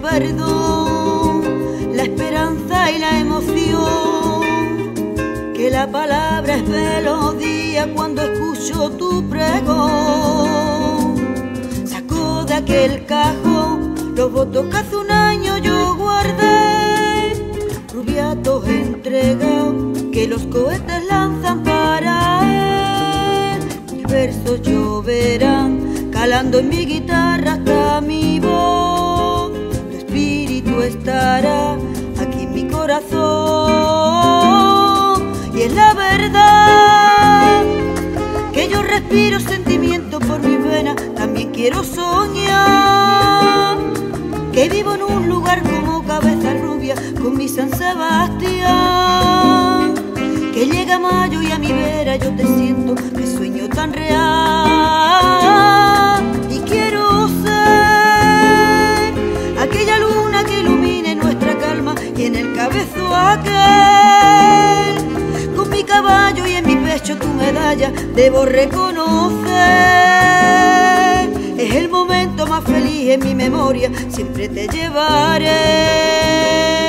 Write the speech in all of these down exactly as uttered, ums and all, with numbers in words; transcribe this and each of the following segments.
perdón, la esperanza y la emoción, que la palabra es melodía cuando escucho tu pregón. Saco de aquel cajón los votos que hace un año yo guardé, rubiatos entregados que los cohetes lanzan para él. Mis versos lloverán calando en mi guitarra hasta mi voz. Tu espíritu estará aquí en mi corazón. Y es la verdad que yo respiro sentimiento por mis venas. También quiero soñar que vivo en un lugar como Cabeza Rubia con mi San Sebastián. Que llega mayo y a mi vera yo te siento, que sueño tan real. Y quiero ser aquella luna que ilumine nuestra calma, y en el cabezo aquel, con mi caballo y en mi pecho tu medalla, debo reconocer. Es el momento más feliz en mi memoria, siempre te llevaré.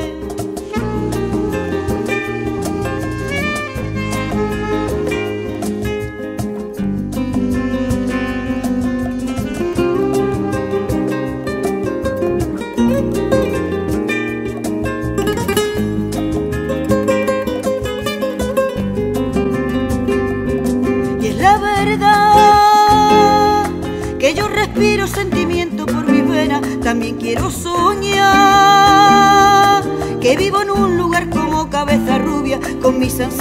Y es la verdad que yo respiro sentimiento por mis venas. También quiero soñar que vivo en un lugar como Cabeza Rubia con mi San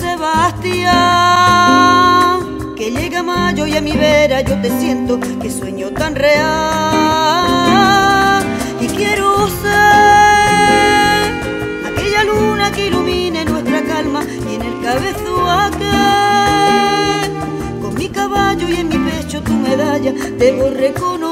Sebastián. Que llega mayo y a mi vera yo te siento, que sueño tan real. Y quiero ser aquella luna que ilumine nuestra calma, y en el cabezo aquel, con mi caballo y en mi pecho tu medalla, debo reconocer.